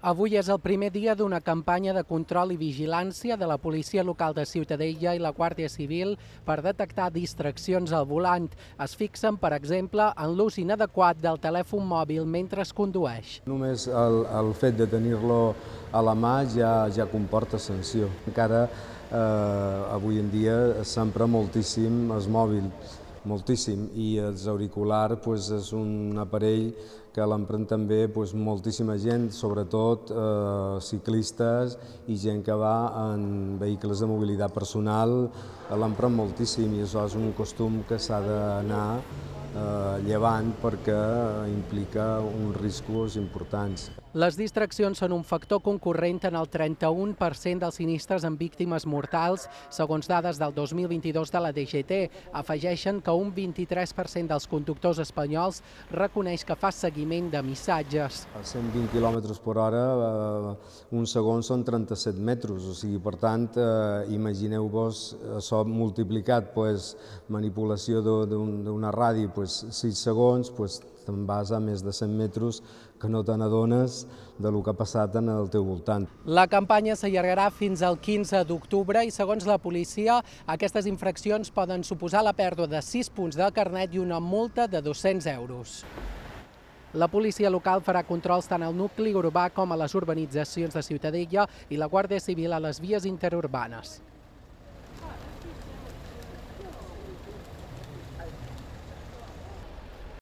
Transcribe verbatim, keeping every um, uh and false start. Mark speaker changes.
Speaker 1: Avui és el primer dia d'una campanya de control i vigilància de la Policia Local de Ciutadella i la Guàrdia Civil per detectar distraccions al volant. Es fixen, per exemple, en l'ús inadequat del telèfon mòbil mentre es condueix.
Speaker 2: Només el, el fet de tenir-lo a la mà ja, ja comporta sanció. Encara eh, avui en dia s'empra moltíssim el mòbil, moltíssim, i els auriculars pues, és un aparell que l'empren també pues, moltíssima gent, sobretot eh, ciclistes i gent que va en vehicles de mobilitat personal, l'empren moltíssim i això és un costum que s'ha d'anar eh, llevant perquè implica uns riscos importants.
Speaker 1: Les distraccions són un factor concurrent en el trenta-u per cent dels sinistres amb víctimes mortals, segons dades del dos mil vint-i-dos de la D G T. Afegeixen que un vint-i-tres per cent dels conductors espanyols reconeix que fa seguiment de missatges.
Speaker 2: A cent vint quilòmetres per hora, eh, un segon són trenta-set metres, o sigui, per tant, eh, imagineu-vos això multiplicat, pues, manipulació d'una ràdio, pues, sis segons, pues, te'n vas a més de cent metres que no te n'adones del que ha passat en el teu voltant.
Speaker 1: La campanya s'allargarà fins al quinze d'octubre i, segons la policia, aquestes infraccions poden suposar la pèrdua de sis punts del carnet i una multa de dos-cents euros. La policia local farà controls tant al nucli urbà com a les urbanitzacions de Ciutadella i la Guàrdia Civil a les vies interurbanes.